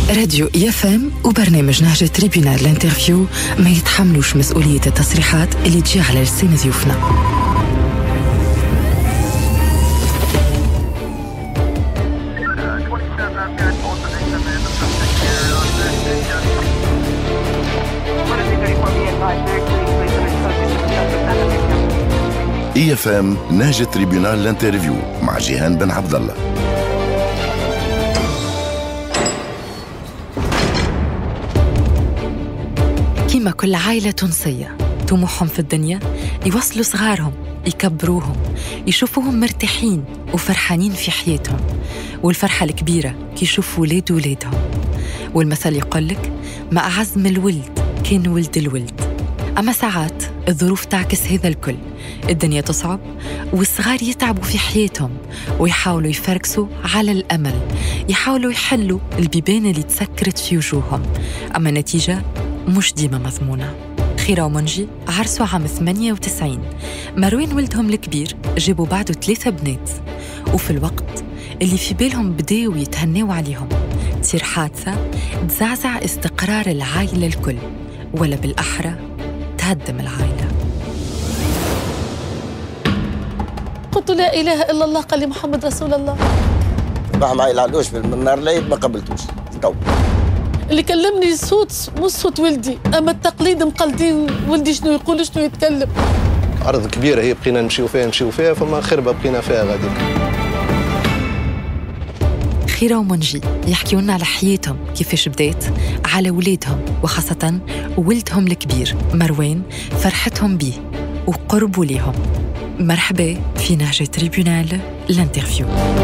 راديو يفهم وبرنامج نهج تريبيونال الانترفيو ما يتحملوش مسؤولية التصريحات اللي تجي على لسان ضيوفنا. يفهم نهج تريبيونال الانترفيو مع جيهان بن عبد الله. كيما كل عائلة تونسية طموحهم في الدنيا يوصلوا صغارهم، يكبروهم، يشوفوهم مرتاحين وفرحانين في حياتهم، والفرحة الكبيرة كي يشوفوا ولادهم. والمثل يقولك ما أعز من الولد كان ولد الولد. أما ساعات الظروف تعكس هذا الكل، الدنيا تصعب والصغار يتعبوا في حياتهم ويحاولوا يفركسوا على الأمل، يحاولوا يحلوا البيبان اللي تسكرت في وجوههم، أما النتيجة مش ديما مضمونة. خيرة ومنجي عرسوا عام 98، مروان ولدهم الكبير جابوا بعده 3 بنات، وفي الوقت اللي في بالهم بداوا يتهنوا عليهم تصير حادثة تزعزع استقرار العائلة الكل، ولا بالأحرى تهدم العائلة. قلت لا إله إلا الله، قال لي محمد رسول الله. راح معي العلوش من نهار العيد ما قبلتوش تو. اللي كلمني صوت مش صوت ولدي، أما التقليد مقلدين ولدي شنو يقول شنو يتكلم. أرض كبيرة هي بقينا نمشيو فيها فما خربة بقينا فيها غاديك. خيرة ومنجي يحكيوا لنا على حياتهم كيفاش بدات، على ولادهم وخاصة ولدهم الكبير مروان، فرحتهم بيه وقربوا ليهم. مرحبا في نهج تريبيونال الانترفيو.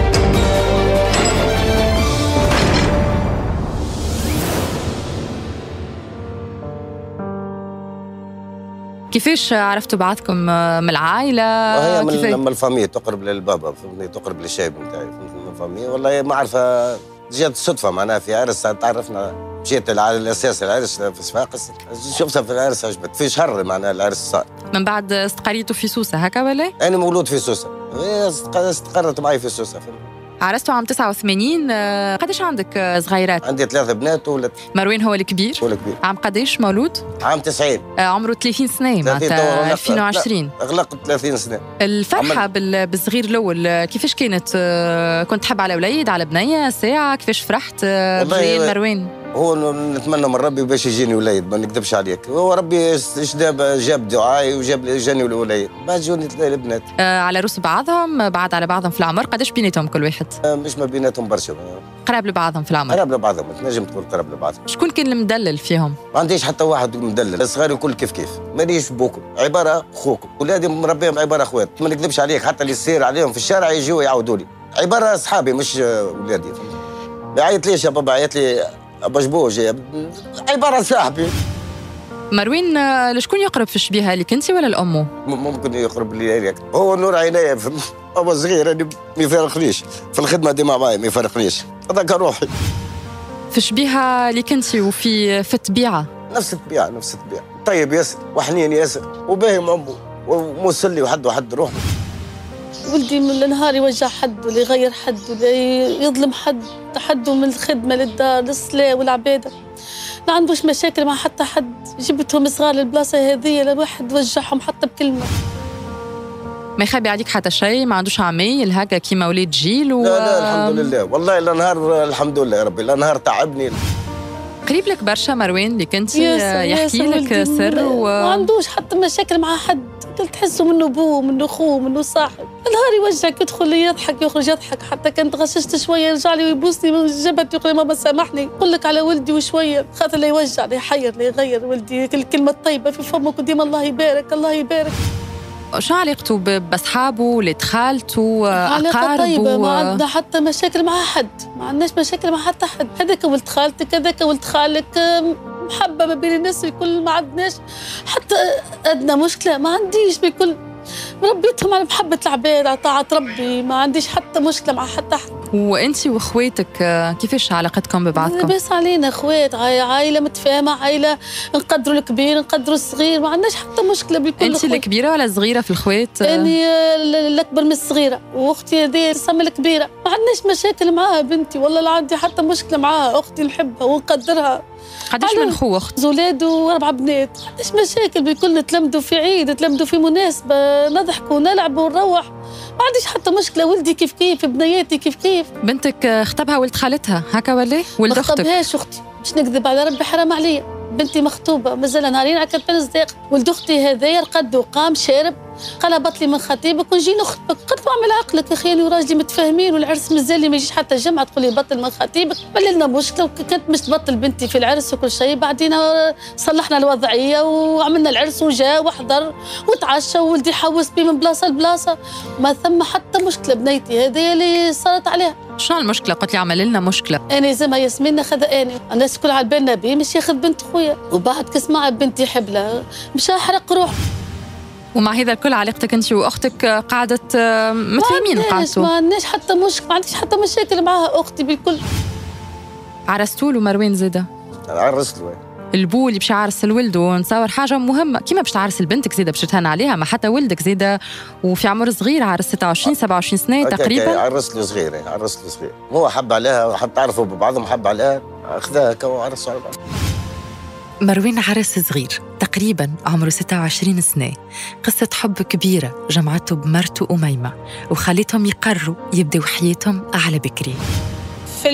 كيفاش عرفتوا بعضكم من العائلة؟ هي من الفامية، تقرب للبابا، تقرب للشايب نتاعي من الفامية. والله ما عارفة، جات الصدفة معناها في عرس تعرفنا، مشيت على الأساس العرس في صفاقس، شفتها في العرس عجبت في شهر معناها العرس صار. من بعد استقريتوا في سوسة هكا ولا؟ أنا مولود في سوسة، استقرت معي في سوسة. عرستوا عام 89، قداش عندك صغيرات؟ عندي 3 بنات وولد. مروان هو الكبير؟ هو الكبير. عام قداش مولود؟ عام 90. عمره 30 سنة معناتها 2020. أغلقت 30 سنة. الفرحة بالصغير الأول كيفاش كانت؟ كنت تحب على وليد على بنية ساعة؟ كيفاش فرحت بجيل مروان؟ هو نتمنى من ربي باش يجيني وليد، ما نكذبش عليك، هو ربي جاب دعائي جاني وليد، بعد جوني 3 بنات. على روس بعضهم، بعد على بعضهم في العمر، قداش بيناتهم كل واحد؟ مش ما بيناتهم برشا. قراب لبعضهم في العمر؟ قراب لبعضهم، تنجم تقول قراب لبعضهم. شكون كان المدلل فيهم؟ ما عنديش حتى واحد مدلل، الصغار الكل كيف مانيش بوكم، عبارة خوكم، ولادي مربيهم عبارة اخوات، ما نكذبش عليك، حتى اللي يصير عليهم في الشارع يجوا يعاودوا لي، عبارة اصحابي مش ولادي. ما يعيط ليش يا بابا، عيط لي بجبوج، عبارة صاحبي. مروان لشكون يقرب في الشبيهة، لك انت ولا لأمه؟ ممكن يقرب لي هو نور عينيا، هو صغير يعني ما يفارقنيش في الخدمة، ديما معايا ما يفارقنيش، هذاك روحي. في الشبيهة لك انت وفي الطبيعة؟ نفس الطبيعة طيب ياسر وحنين ياسر وباهم عمو ومسلي وحد روحه. ولدي من النهار يوجع حد ولا يغير حد ولا يظلم حد، تحده من الخدمة للدار للصلاة والعبادة، ما عندوش مشاكل مع حتى حد. جبتهم صغار للبلاصة هذه لواحد وجعهم حتى بكلمة. ما يخبي عليك حتى شيء؟ ما عندوش عمايل هكا كيما ولاد جيل لا الحمد لله، والله النهار الحمد لله يا ربي، النهار تعبني. قريب لك برشا مروان اللي كنت يحكي لك سر ما عندوش حتى مشاكل مع حد، كل تحسه منه ابوه منه اخوه منه صاحب. النهار يوجعك، يدخل يضحك يخرج يضحك، حتى كنت غششت شويه يرجع لي ويبوسني من جبهتي يقول لي ماما سامحني، يقول لك على ولدي وشويه خاطر لا يوجع لا يحير لا يغير ولدي، الكلمه الطيبه في فمك وديما الله يبارك الله يبارك. شو علاقته بأصحابه ولاد خالته أقاربه؟ علاقة طيبة، ما عندنا حتى مشاكل مع حد، ما عندناش مشاكل مع حتى حد. هذاك ولد خالتك هذاك ولد خالك، محبة ما بين الناس الكل، ما عندناش حتى أدنى مشكلة، ما عنديش بكل ربيتهم على محبة العباد على طاعة ربي، ما عنديش حتى مشكلة مع حتى حد. وانت واخواتك كيفاش علاقتكم ببعضكم؟ لاباس علينا اخوات، عائله متفاهمه، عائله نقدروا الكبير نقدروا الصغير، ما عندناش حتى مشكله بالكل. انت الكبيره ولا الصغيره في الخوات؟ اني الاكبر من الصغيره، واختي هذه سما الكبيره، ما عندناش مشاكل معاها بنتي، والله لا عندي حتى مشكله معاها، اختي نحبها ونقدرها. قداش من خو واخت؟ زولاد و4 بنات، ما عندناش مشاكل بالكل، نتلمدوا في عيد، نتلمدوا في مناسبه، نضحكوا ونلعبوا ونروح، ما عنديش حتى مشكله. ولدي كيف كيف، بنياتي كيف كيف. بنتك اختبها ولد خالتها هكا ولا ولد اختك؟ ما اختبهاش اختي، مش نكذب على ربي، حرام عليا. بنتي مخطوبه مازال نهارين على كتبان صداق. ولد اختي هذايا رقد وقام شارب، قال بطلي من خطيبك ونجي نخطبك. قلت له اعمل عقلك يا اخي، انا وراجلي متفاهمين والعرس مازال لي ما يجيش حتى الجمعه، تقول لي بطل من خطيبك، بل لنا مشكله. وكانت مش تبطل بنتي في العرس وكل شيء، بعدين صلحنا الوضعيه وعملنا العرس وجا وحضر وتعشى، وولدي حوس بيه من بلاصه لبلاصه، ما ثم حتى مشكله. بنيتي هذه اللي صارت عليها. شنو المشكله؟ قلت لي عمل لنا مشكله. انا زعما ياسمين ناخذها، انا الناس الكل على بالنا بيه مش ياخذ بنت خويا، وبعد كسمع بنتي حبله مش احرق روح. ومع هذا الكل علاقتك انت واختك قعدت متفاهمين؟ ما عندناش حتى مشكله، ما عنديش حتى مشاكل معها اختي بالكل. عرستوا له مروان زاده؟ عرست له البو اللي باش يعرس الولد، ونتصور حاجه مهمه كيما باش تعرس لبنتك زاده باش تهان عليها، ما حتى ولدك زاده وفي عمر صغير، عرس 26 27 سنه تقريبا. عرست له صغير، عرست له صغير، هو حب عليها وحب تعرفوا ببعضهم، حب عليها اخذها كا وعرسوا على بعض. مروان عرس صغير تقريبا عمره 26 سنة، قصة حب كبيرة جمعته بمرته أميمة، وخلتهم يقرروا يبدأوا حياتهم أعلى بكري. في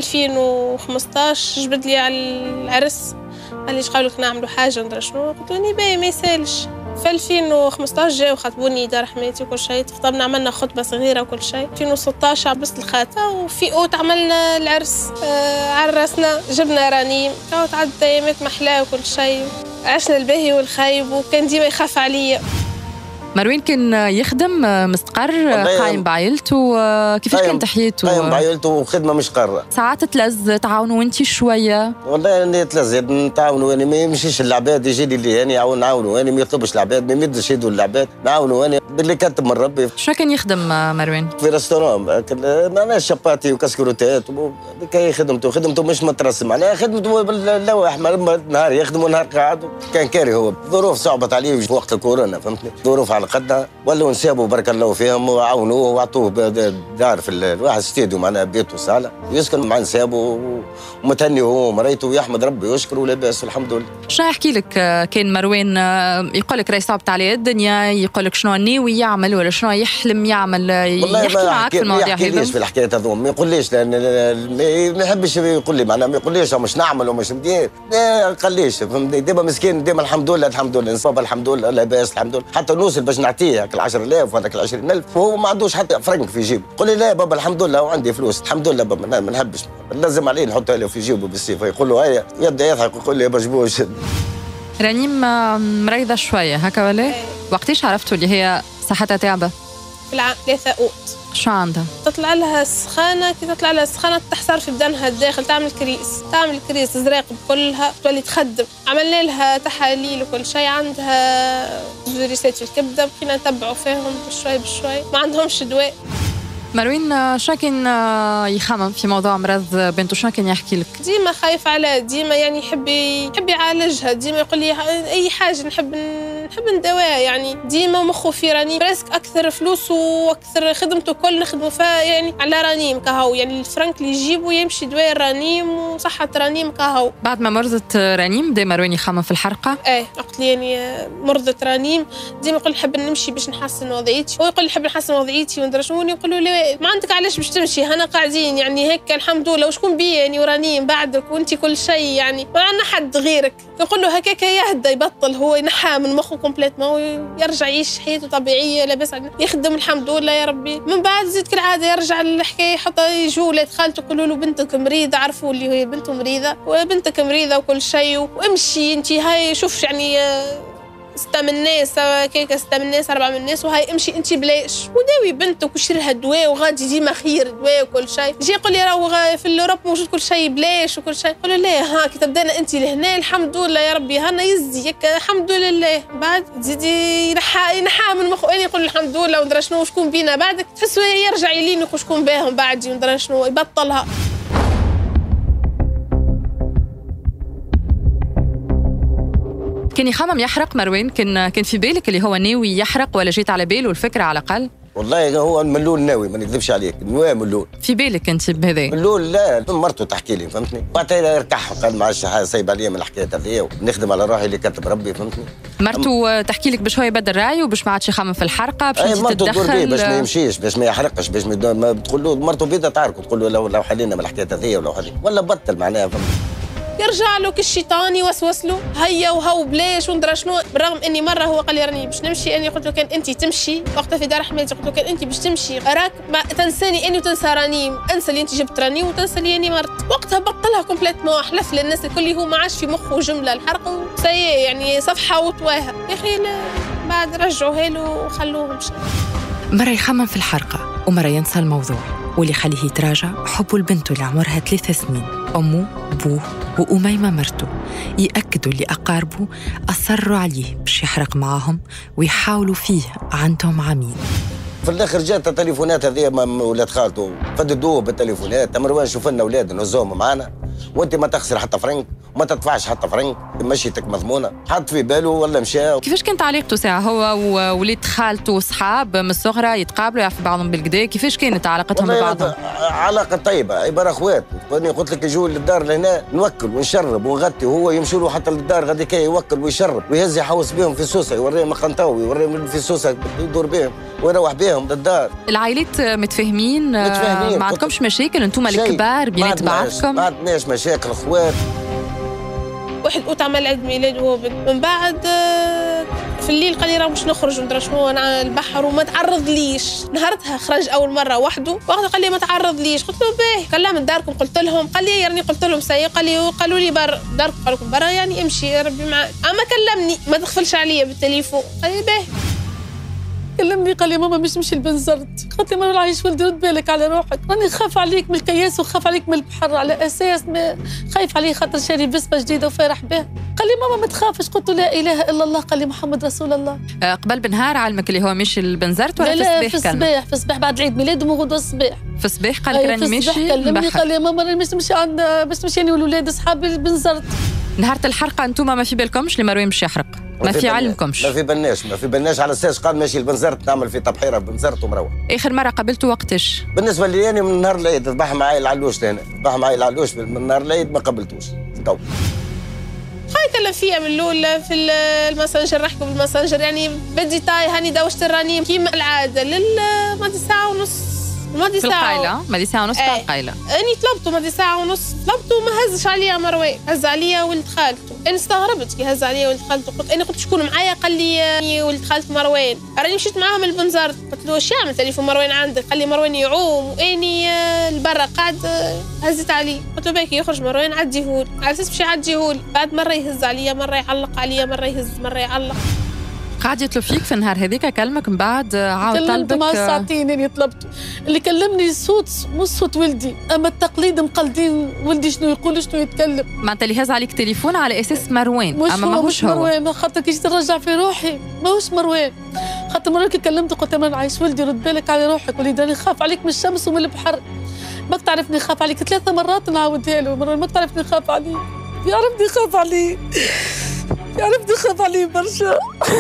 2015 جبد لي على العرس، قال لي قالوا لك نعملوا حاجة ندري شنو، قلت له باهي ما يسالش. في 2015 جاوا خطبوني دار حماتي وكل شيء، خطبنا عملنا خطبة صغيرة وكل شيء. 2016 عبست الخاتمة، وفي أوت عملنا العرس، عرسنا جبنا رنيم، تعدت أيامات محلاة وكل شيء، عشنا الباهي والخايب، وكان ديما يخاف عليا. مروان كان يخدم مستقر قايم بعائلته، كيفاش كانت حياته؟ قايم بعائلته وخدمه مش قاره. ساعات تلز تعاونوا انت شويه؟ والله اني تلز نتعاونوا، انا ما يمشيش العباد يجي لي انا نعاونوا، انا ما يطلبش العباد، ما يمدش يدوا العباد، نعاونوا انا باللي كاتب من ربي. شنو كان يخدم مروان؟ في ريستوران، معناها شباتي وكسكروتات، كان خدمته مش مترسم، معناها خدمته باللوح، نهار يخدم ونهار قاعد. كان كاري هو، ظروف صعبت عليه في وقت الكورونا، فهمتني، ظروف على قدنا، ولاو نسابوا بارك الله فيهم وعاونوه وعطوه دار في الواحد ستيديو معناها بيت وصاله يسكن مع نسابه، ومتهني هو ومريته ويحمد ربي ويشكر ولاباس الحمد لله. شنو يحكي لك كان مروان يقول لك راهي صعبت عليه الدنيا، يقول لك شنو ناوي يعمل ولا شنو يحلم يعمل، يحكي معك في المواضيع هذه؟ ما يحكيليش في الحكايات هذوما، ما يقوليش، لان ما يحبش يقول لي، معناها ما يقوليش مش نعمل ومش ندير، ما قاليش، فهمتني، ديما مسكين، ديما الحمد لله الحمد لله نصاب الحمد لله لاباس الحمد لله، حتى نوصل باش نعطيه هاك 10,000 وهذاك 20,000 وهو ما عندوش حتى فرنك في جيبه. قول لي لا يا بابا الحمد لله وعندي فلوس الحمد لله بابا، ما نحبش، لازم عليه نحطها له في جيبه بالسيف، يقول له هيا يبدا يضحك ويقول لي يا بجبوش. رنيم مريضه شويه هكا ولا؟ وقتاش عرفتوا اللي هي صحتها تعبه؟ في العام 3 أوت. شو عندها؟ تطلع لها سخانه، كي تطلع لها سخانه تحصر في بدنها الداخل، تعمل كريس زراق بكلها، تولي تخدم. عملنا لها تحاليل وكل شيء، عندها فيروسات في الكبده، بقينا نتبعوا فيهم بشوي بشوي، ما عندهمش دواء. مروان شنو كان يخمم في موضوع مرض بنته؟ شنو كان يحكي لك؟ ديما خايف عليها، ديما يعني يحب يعالجها، ديما يقول لي اي حاجه نحب ندواها، يعني ديما مخه في رنيم، برسك اكثر فلوس واكثر خدمته كل نخدمه فيها يعني على رنيم كهو، يعني الفرنك اللي يجيبه يمشي دواء رنيم وصحه رنيم كهو. بعد ما مرضت رنيم بدا مروان يخمم في الحرقه؟ وقت لي يعني مرضت رنيم ديما يقول نحب نمشي باش نحسن وضعيتي، هو يقول نحب نحسن وضعيتي وندري شنو، يقول له لا ما عندك علاش باش تمشي، هنا قاعدين يعني هيك الحمد لله، وشكون بي يعني ورانيم بعدك وانتي كل شيء، يعني ما عندنا حد غيرك. يقول له هكاك يهدى، يبطل هو ينحى من مخه كومبليت، ما هو يرجع يعيش حياته طبيعيه لاباس يخدم الحمد لله يا ربي. من بعد زيد كالعاده يرجع الحكايه، حتى يجوا ولاد خالته يقولوا له بنتك مريضه، عرفوا اللي هي بنته مريضه وبنتك مريضه وكل شيء، وامشي انتي هاي شوف يعني 6 من الناس كيكه 6 من الناس 4 من الناس وهاي امشي انت بلاش وداوي بنتك وشري لها دواء وغادي ديما خير دواء وكل شيء. يجي يقول لي راهو في الاوروب موجود كل شيء بلاش وكل شيء. نقول له لا ها كي تبدانا انت لهنا الحمد لله يا ربي هنا يزيك الحمد لله. بعد تزيدي ينحى من مخه اني يقول الحمد لله وندرى شنو شكون بينا بعدك تحسوا يرجع يلينك وشكون باهم بعدي وندرى شنو يبطلها. كان يخمم يحرق مروان؟ كان في بالك اللي هو ناوي يحرق ولا جيت على باله الفكره على الاقل؟ والله هو ملول ناوي ما نكذبش عليك نواة ملول. في بالك انت بهذا؟ ملول لا مرته تحكي لي فهمتني. وقتها يرتاح قال ما عادش حاجه صايب عليا من الحكايه هذيا ونخدم على روحي اللي كتب ربي فهمتني. مرته تحكي لك باش هو يبدل رايه وباش ما عادش يخمم في الحرقه باش انت تتدخل باش ما يمشيش باش ما يحرقش باش ما تقول له مرته بيضه تعارك تقول له لو حلينا من الحكايه هذيا ولو حلينا ولا بطل معناها فهمتني. يرجع له كالشيطان يوسوس له هيا وهو بلاش وندرى شنو. بالرغم اني مره هو قال لي راني باش نمشي اني قلت له كان انت تمشي وقتها في دار حماتي قلت له كان انت باش تمشي راك ما تنساني اني وتنسى راني انسى اللي انت جبت راني وتنسى اللي اني مرت. وقتها بطلها كومبليتمون حلف للناس الكل هو ما عادش في مخه جمله الحرق سي يعني صفحه وتواها يا اخي بعد رجعوها له وخلوه مشى. مره يخمم في الحرقه ومره ينسى الموضوع واللي يخليه يتراجع حبه لبنته اللي عمرها 3 سنين. أمه بوه وأميمة مرته يأكدوا اللي أقاربه أصروا عليه باش يحرق معاهم ويحاولوا فيه عندهم عميل. في الاخر جات التليفونات هذه ولاد خالته فددوه بالتليفونات. مروان شوف لنا اولاد نهزوهم معانا وانت ما تخسر حتى فرنك وما تدفعش حتى فرنك مشيتك مضمونه. حط في باله ولا مشى. كيفاش كانت علاقته ساعه هو ووليد خالته صحاب من الصغرى يتقابلوا يعرفوا بعضهم بالكدا؟ كيفاش كانت علاقتهم ببعضهم؟ علاقه طيبه عباره اخوات. قلت لك يجوا للدار لهنا نوكل ونشرب ونغطي وهو يمشوا له حتى للدار غادي كي يوكل ويشرب ويهز يحوس بهم في سوسه يوريهم قنطاوي يوريهم في سوسه يدور بهم ويروح بهم للدار. العائلات متفاهمين ما عندكمش مشاكل انتم الكبار بينات بعضكم؟ ما عندناش مشاكل اخوات. واحد أوت عمل عيد ميلاد وهو من بعد في الليل قال لي راه باش نخرج وندرى شنو انا البحر وما تعرض ليش. نهارتها خرج اول مره وحده وقتها قال لي ما تعرض ليش. قلت له باهي. قال لا من داركم قلت لهم. قال لي يعني قلت لهم سي. قالوا لي برا داركم قالوا لكم برا يعني امشي يا ربي معاك. اما كلمني ما تغفلش عليا بالتليفون. قال لي باهي. كلمني قال لي ماما مش نمشي لبنزرت. قلت له ما نعيش ولدي رد بالك على روحك راني خاف عليك من الكياس وخاف عليك من البحر على اساس ما خايف عليه خاطر شاري فيسبا جديده وفارح بها. قال لي ماما ما تخافش. قلت له لا اله الا الله. قال لي محمد رسول الله. قبل بنهار علمك اللي هو مشي لبنزرت ولا لا في الصباح؟ في الصباح بعد عيد ميلاد وغدوه الصباح. في الصباح قال لك راني ماشي. كلمني قال لي ماما راني باش نمشي عند باش نمشي انا والولاد اصحابي لبنزرت. نهار الحرقه انتم ما في بالكمش اللي مروان باش يحرق؟ ما في علمكمش؟ ما في بالناش على اساس قال ماشي لبنزرت نعمل في تبحيره بنزرت ومروح. اخر مره قابلته وقتاش؟ بالنسبه لي يعني من نهار العيد ذبح معايا العلوش لهنا ذبح معايا العلوش من نهار العيد ما قابلتوش تو. كلم فيها من الاول في الماسنجر نحكوا بالماسنجر يعني بدي تاي هاني دوشت الرنيم كيما العاده ماضي ساعه ونص ماضي ساعه ماضي ساعه ونص تاع القايله. اني طلبته ماضي ساعه ونص طلبته ما هزش عليا مروان هز عليا ولد خالته. انا استغربت كي هز عليا ولد خالته. قلت شكون معايا؟ قال لي ولد خالته مروان. راني مشيت معاهم لبنزرت. قلت له واش يعمل تليفون مروان عندك؟ قال لي مروان يعوم واني لبرا قاعد هزت عليه. قلت له باكي يخرج مروان عديهولي على اساس باش يعديهولي. بعد مره يهز عليا مره يعلق عليا مره يهز مره يعلق. قاعد يطلب فيك في النهار هذيك كلمك من بعد عاود طلبك؟ مع ساعتين اللي طلبته اللي كلمني صوت مش صوت ولدي اما التقليد مقلدين ولدي شنو يقول شنو يتكلم. معناتها اللي هز عليك تليفون على اساس مروان اما ماهوش هو. مروان خاطر كي جيت نرجع في روحي ماهوش مروان. خاطر مرة كي كلمته قلت له نعيش ولدي رد بالك على روحك وليدي راني خاف عليك من الشمس ومن البحر. ماك تعرفني خاف عليك 3 مرات نعاودها له. مروان ماك تعرفني خاف عليك. يعرفني خاف عليه يعرفني خاف عليه برشا.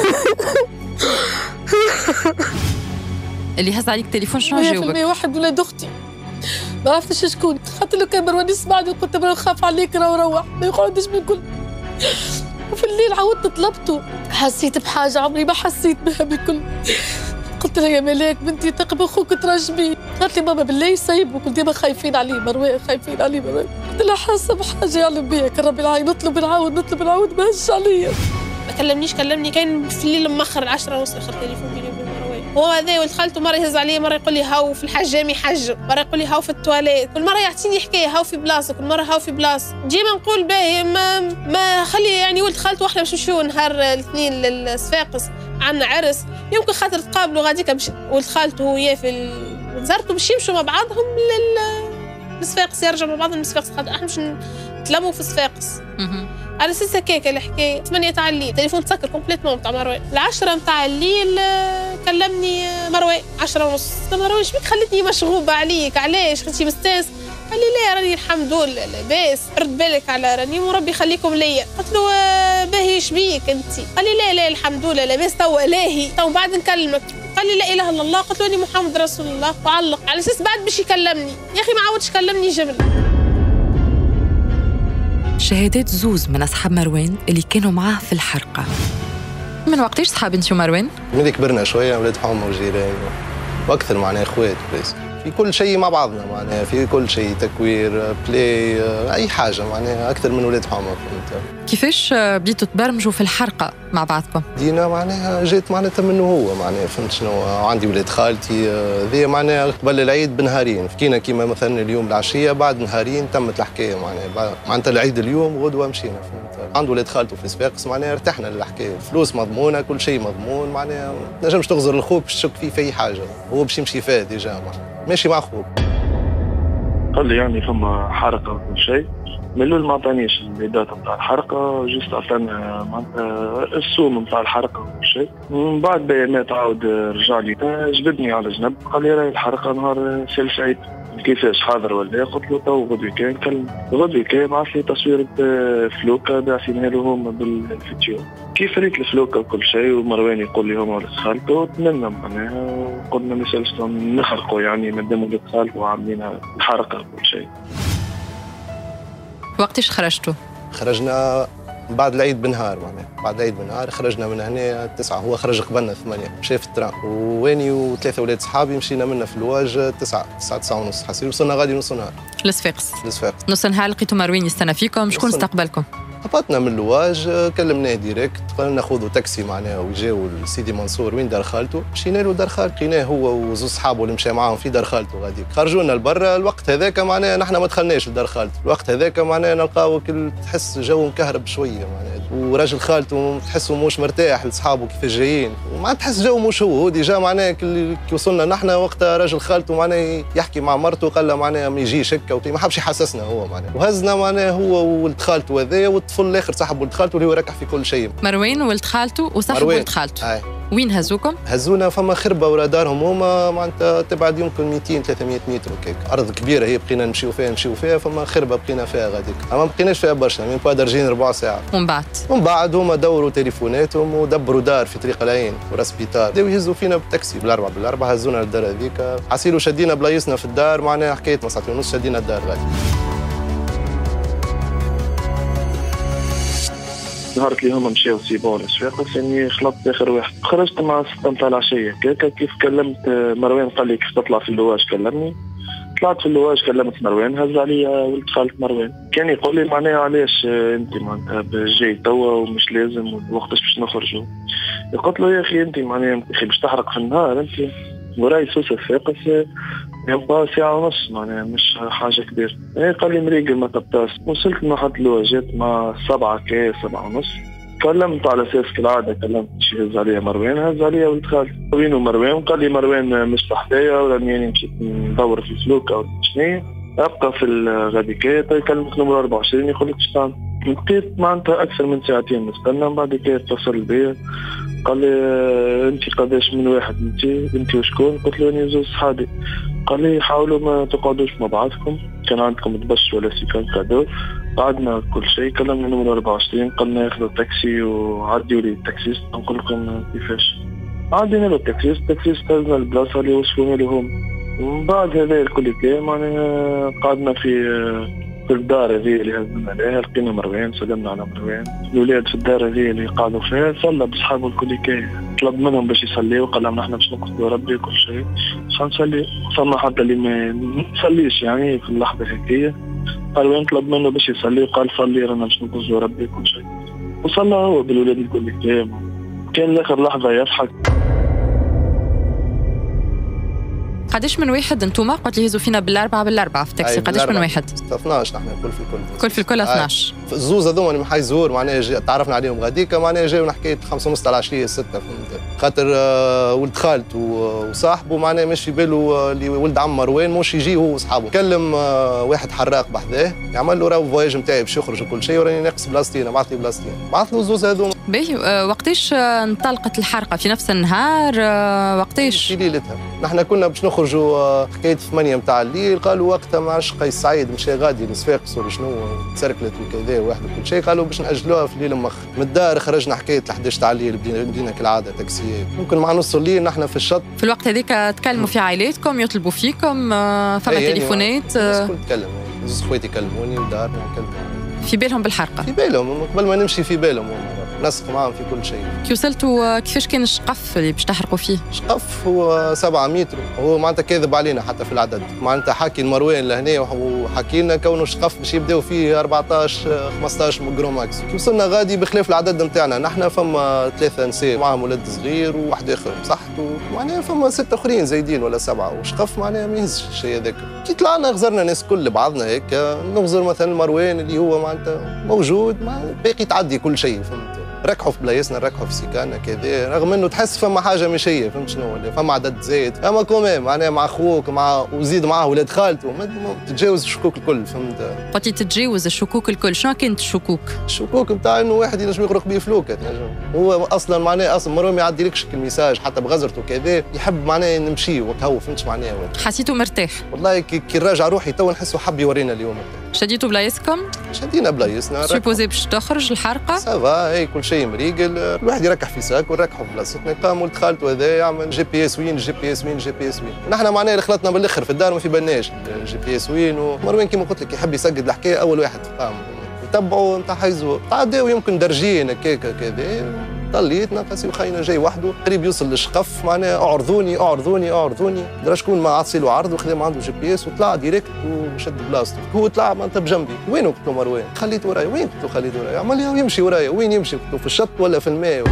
اللي هز عليك تليفون شنو جاوبك؟ واحد ولاد اختي ما عرفتش شكون. خاطر لو كان مروان يسمعني قلت له خاف عليك راه روح ما يقعدش من كل. وفي الليل عاودت طلبته حسيت بحاجه عمري ما حسيت بها بكل. قلت لها يا ملاك بنتي تقبل خوك ترجمي. قالت لي ماما بالله يسيبوا كل ديما خايفين عليه مروان خايفين عليه مروان. قلت لها حاسه بحاجه يعلم بيها كان ربي العين نطلب نعاود ما هزش عليا. ما كلمني كان في الليل مأخر 10 ونص اخر تليفون بيني وبين مروان. هو هذا ولد خالته مرة يهز عليه، مرة يقول لي هاو في الحجام يحجم، مرة يقول لي هاو في التواليت، كل مرة يعطيني حكاية هاو في بلاصة، كل مرة هاو في بلاصة. ديما نقول باهي ما خلي يعني ولد خالته واحنا باش نمشيو نهار الاثنين للصفاقس عندنا عرس، يمكن خاطر تقابلوا غاديكا ولد خالته وياه في زرتوا باش يمشوا مع بعضهم للصفاقس، يرجعوا مع بعضهم للصفاقس، خاطر احنا باش نتلموا في الصفاقس. على اساس هكاك الحكايه. 8 تاع الليل تليفون تسكر كومبليتمون تاع مروان. 10 تاع الليل كلمني مروان 10:30. مروان شبيك خليتني مشغوبه عليك، علاش خليتي مستانس؟ قال لي لا راني الحمد لله لاباس، رد بالك على راني وربي يخليكم ليا. قلت له باهي شبيك انت؟ قال لي لا الحمد لله لاباس توا لاهي تو بعد نكلمك. قال لي لا اله الا الله. قلت له اني محمد رسول الله وعلق على اساس بعد باش يكلمني. يا اخي ما عاودش كلمني جمله. شهادات زوز من أصحاب مروان اللي كانوا معاه في الحرقة. من وقتاش صحاب انت ومروان؟ ملي كبرنا شويه ولاد حومه وجيران واكثر معناها اخوات بس. في كل شيء مع بعضنا معناها، في كل شيء تكوير بلاي اي حاجه معناها اكثر من ولاد حومه. فهمت كيفاش بديتوا تبرمجوا في الحرقة مع بعضكم؟ دينا معناها جات معناتها منه هو معناها فهمت شنو. عندي ولاد خالتي ذي معناها قبل العيد بنهارين حكينا كيما مثلا اليوم العشيه بعد نهارين تمت الحكايه معناتها العيد اليوم غدوه مشينا. فهمت عنده ولاد خالته في صفاقس معناها ارتحنا للحكايه، فلوس مضمونه كل شيء مضمون معناها ما تنجمش تغزر لخوك باش تشك فيه في اي حاجه، هو باش يمشي فيها ديجا معناها ماشي مع خوك. قال لي يعني فما حرقه وكل شيء، من الاول ما عطانيش الداتا نتاع الحرقه، جست عطانا معناتها السوم نتاع الحرقه وكل شيء. من بعد بيانات عاود رجع لي جبدني على جنب قال لي راهي الحرقه نهار سيل سعيد كيفاش حاضر ولا؟ قلت له تو غدوي كان كلم غدوي كان بعث لي تصوير فلوكه بعثينها لهم بالفيديو كيف ريت الفلوكه وكل شيء. ومروان يقول لي هما ولد خالته تمنى معناها وقلنا ما يسالش نخرقوا يعني مادام ولد خالته وعاملين الحرقه وكل شيء. وقتاش خرجتوا؟ خرجنا بعد العيد بنهار معناها، بعد العيد بنهار خرجنا من هنا 9، هو خرج قبلنا 8 مشى في الترام، واني وثلاثه اولاد صحابي مشينا منا في الواج 9:30 حسيت وصلنا غادي نص نهار لصفاقس. نص نهار لقيتوا مروان يستنى فيكم، شكون استقبلكم؟ هبطنا من الواج كلمناه ديريكت قالنا ناخذوا تاكسي معناها ويجاو لسيدي منصور وين دار خالته. مشينا له دار خالته لقيناه هو وزوج صحابه اللي مشى معاهم في دار خالته غاديك. خرجونا لبرا الوقت هذاك معناها نحن ما دخلناش لدار خالته، الوقت هذاك معناها نلقاو كل تحس جو مكهرب شويه معناها، وراجل خالته تحسه مش مرتاح لصحابه كيف جايين وما تحس جو مش هو ديجا معناها كي وصلنا نحن وقتها راجل خالته معناها يحكي مع مرته قال له معناها ما يجيش هكا ما حبش يحسسنا هو معناها، وهزنا معناها هو وولد خالته هذايا والطفل الاخر صاحب ولد خالته اللي هو راكح في كل شيء. مروان ولد خالته وصاحب ولد خالته. وين هزوكم؟ هزونا فما خربه ورا دارهم هما معناتها تبعد يمكن 200 300 متر وكيك، ارض كبيره هي بقينا نمشيو فيها فما خربه بقينا فيها غاديك، اما ما بقيناش فيها برشا من بعد رجعين 4 ساعات. ومن بعد هما دوروا تليفوناتهم ودبروا دار في طريق العين وراسبيتال، بداو يهزوا فينا بالتاكسي بالاربعه هزونا للدار هذيك، حسيلو شدينا بلايصنا في الدار معناها حكايه ما ساعتين ونص شدينا الدار غادي. نهار اللي هما مشاو سيبون لصفاقس يعني خلطت اخر واحد، خرجت مع 6 نتاع العشيه هكاكا. كيف كلمت مروان قال لي كيف تطلع في اللواج كلمني، طلعت في اللواج كلمت مروان هز عليا ولد خالة مروان، كان يقول لي معناها علاش انت معناتها جاي توا ومش لازم وقتاش باش نخرجوا. قلت له يا اخي انت معناها باش تحرق في النهار انت وراي سوسه صفاقس يبقى 1.5 ساعة معناها مش حاجة كبيرة. قال لي مريقل ما تبتاس. وصلت لمحطة اللواجات مع 7:30. كلمت على أساس كالعادة كلمت شي هز عليا مروان هز عليا ولد خالتي وين ومروان قال لي مروان مش تحتايا ولاني يعني مشيت ندور في الفلوك أو شنيا أبقى في الغاديكات. يكلمك نمرة 24 يقول لك اش تعمل. بقيت معناتها أكثر من 2 ساعات نستنى. بعد كده اتصل بيا قال لي انت قداش من واحد انت وشكون؟ قلت له اني 2 صحابي. قال لي حاولوا ما تقعدوش مع بعضكم، كان عندكم تبش ولا سيكان كادو. قعدنا كل شيء كلمنا نمرة 24 قلنا ياخذوا تاكسي وعديوا لي التاكسيست نقول لكم كيفاش. عدينا له التاكسيست هزنا البلاصه اللي وصفونا لهم. ومن بعد هذا الكل كان معناها قعدنا في الدار هذه اللي هزنا عليها لقينا مروان سلمنا على مروان. الولاد في الدار هذه اللي قعدوا فيها صلى بصحابه الكل كاين طلب منهم باش يصليوا وقال لهم نحن باش نقصدوا ربي وكل شيء باش نصلي. صلنا حتى اللي ما نصليش يعني في اللحظه هكيه قال وين طلب منه باش يصلي وقال صلي رانا باش نقصدوا ربي وكل شيء وصلى هو بالولاد الكل كاين. كان لاخر لحظه يضحك قداش من واحد انتوما؟ قلت لي هزوا فينا بالاربعه في التاكسي، قداش من واحد؟ 12 نحن الكل في الكل 12. الزوز هذوما اللي محي زور معناها تعرفنا عليهم غاديكا معناها جاو حكايه 5:30 العشيه 6 فهمت، خاطر ولد خالته وصاحبه معناها مش في باله اللي ولد عم مروان مش يجي هو وصحابه، كلم واحد حراق بحذاه يعمل له راهو فواياج نتاعي باش يخرج وكل شيء وراني ناقص بلاصتين، بعث لي بلاصتين، بعث له الزوز هذوما. باهي وقتاش انطلقت الحرقه؟ في نفس النهار وقتاش؟ في ليلتها، نحن كنا باش نخرجوا حكايه 8 نتاع الليل، قالوا وقتها ما عرفش قيس سعيد مشى غادي لصفاقس ولا شنو تسركلت وكذا واحد وكل شيء، قالوا باش ناجلوها في الليل مخ من الدار، خرجنا حكايه 11 تاع الليل بدينا كالعاده تاكسيات، ممكن مع نص الليل نحن في الشط. في الوقت هذيك تكلموا في عائلاتكم يطلبوا فيكم فما تليفونات؟ الناس الكل تكلم، زوج خواتي كلموني ودارنا كلموني في بالهم بالحرقه؟ في بالهم قبل ما نمشي في بالهم، نسق معاهم في كل شيء. كي وصلتوا كيفاش كان الشقف اللي باش تحرقوا فيه؟ شقف هو 7 متر، هو معناتها كاذب علينا حتى في العدد، معناتها حكي المروان لهنا وحكي لنا كونه شقف باش يبداو فيه 14 15 جرو ماكس. كي وصلنا غادي بخلاف العدد نتاعنا، نحن فما 3 نساء معاهم ولد صغير وواحد اخر بصحته، معناها فما 6 اخرين زايدين ولا 7، وشقف معناها ما يهزش الشيء هذاك. كي طلعنا غزرنا ناس كل بعضنا هيك، نغزر مثلا المروان اللي هو معناتها موجود، باقي تعدي كل شيء فهمت. ركحوا في بلايصنا، ركحوا في سيكانا كذا، رغم انه تحس فما حاجه مش هي، فهمت شنو ولا فما عدد زايد، اما كومام معناها مع اخوك وزيد معاه ولاد خالته ما تتجاوز الشكوك الكل فهمت. قلت تتجاوز الشكوك الكل، شنو كانت الشكوك؟ الشكوك نتاع انه واحد ينجم يغرق بيه فلوكه، هو اصلا معناه مروان ما يعديلكش الميساج حتى بغزرته كذا، يحب معناه نمشي وكهو فهمتش معناه. حسيته مرتاح؟ والله كي نراجع روحي تو نحسه حب يورينا اليوم. شديتوا بلايصكم؟ شدينا بلايصنا. سوبوزي باش تخرج الحرقه؟ سافا هي كل شيء مريقل، الواحد يركح في ساك ونركحوا في بلاصتنا. قام ولد خالته هذا يعمل جي بي اس وين، جي بي اس وين، جي بي اس وين. نحن معناها اللي خلطنا بالاخر في الدار ما في بالناش الجي بي اس وين، ومروان كيما قلت لك يحب يسقد الحكايه اول واحد قام نتبعوا نتاع حيزو تعداو يمكن درجين هكاك كذا. طليت ناقص وخينا جاي وحده قريب يوصل للشقف، معناها اعرضوني درا شكون ما عطسي له عرض وخدم عنده جي بي اس وطلع ديريكت وشد بلاصته. هو طلع معناتها بجنبي، وين قلت له مروان؟ خليته ورايا. وين قلت له خليته ورايا؟ عمل لي يمشي ورايا. وين يمشي؟ قلت له في الشط ولا في الماء؟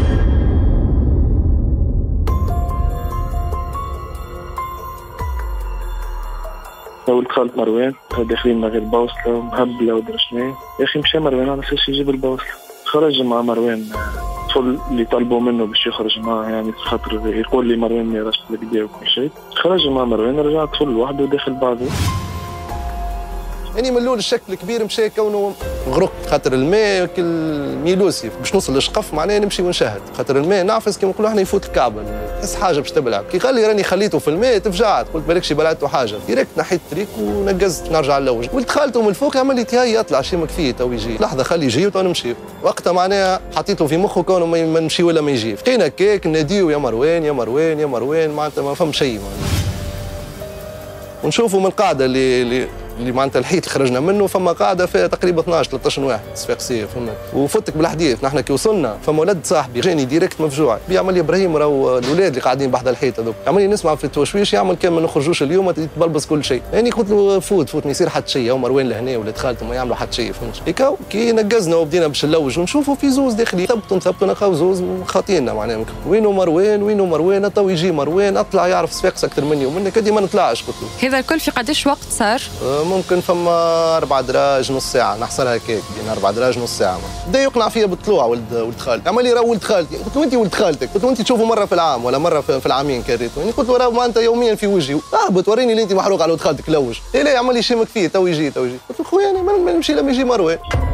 ولد خالة مروان داخلين من غير بوصلة مهبلة ودرا شنو، يا أخي مشى مروان على أساس يجيب البوصلة. خرج مع مروان الطفل اللي طلبوا منه باش يخرج معاه، يعني خاطر يقول لي مروان ما رشت البداية وكل شيء. خرج مع مروان، رجع الطفل لوحده وداخل بعضه. يعني من الاول الشكل الكبير مشى كونه غرق، خاطر الماء كالميلوسي باش نوصل للشقف معناه نمشي ونشاهد، خاطر الماء نعفس كيما نقولوا احنا يفوت الكعبه، تحس حاجه باش تبلع. كي قال لي راني خليته في الماء تفجعت، قلت بالكش بلعته حاجه، ديريكت نحيت الطريق ونقزت نرجع للوج. ولد خالته من الفوق يعمل لي تهيأ اطلع شي مكفيه تو يجي، لحظه خلي يجي وتو نمشي. وقتها معناها حطيته في مخه كونه ما نمشي ولا ما يجي. بقينا كيك ناديو يا مروان يا مروان يا مروان، معناتها ما فهم شيء ونشوفوا من القاعده اللي معناتها الحيط اللي خرجنا منه، فما قاعده فيها تقريبا 12 13 واحد صفاقسيه فهمت. وفتك بالحديث نحن كي وصلنا فما ولد صاحبي جاني ديريكت مفجوع، بيعمل لي ابراهيم راهو الاولاد اللي قاعدين بحذا الحيط هذوك، عمل لي نسمع في التوشويش يعمل كان ما نخرجوش اليوم يتبلبس كل شيء. يعني قلت له فوت ما يصير حتى شيء، مروان لهنا ولاد خالته ما يعملوا حتى شيء فهمت. هيك كي نقزنا وبدينا باش نلوج ونشوفوا في زوز داخلين، ثبتوا نلقاو زوز خاطينا معناها. وينو مروان تو يجي مروان، اطلع يعرف صفاقس اكثر مني ومنك، هذه ما نطلعش. قلت له هذا الكل في قداش وقت صار؟ ممكن فما 4 دراج نص ساعة، نحصرها هكاك بين 4 دراج نص ساعة. بدا يقنع فيا بالطلوع ولد خالتي، عمل لي راه ولد خالتي. قلت له انت ولد خالتك، قلت له انت تشوفه مرة في العام ولا مرة في العامين كريتو، يعني قلت له راه انت يوميا في وجهي، اهبط وريني اللي انت محروق على ولد خالتك لوج. لا عمل لي شيمك فيه تو يجي. قلت له خويا انا ما نمشي لما يجي مروان.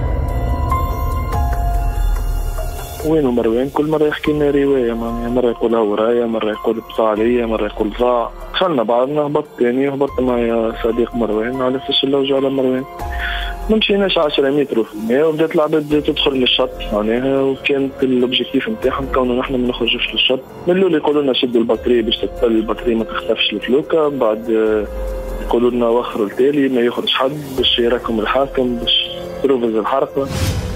وينو مروان؟ كل مرة يحكي لنا رواية، مرة يقولها ورايا، مرة يقول بطاع عليا، مرة يقول ضاع. دخلنا بعضنا، هبطت تاني وهبطت معايا صديق مروان على اساس نلوج على مروان. ما مشيناش 10 متر في الماء وبدات العباد تدخل للشط معناها، وكانت الاوبجيكتيف نتاعهم كونه نحن ما نخرجوش للشط. من الاول يقولوا لنا شدوا البطاريه باش تقتل البطاريه ما تختفش الفلوكه، بعد يقولوا لنا وخروا التالي ما يخرج حد باش يراكم الحاكم باش تروفز الحرقه.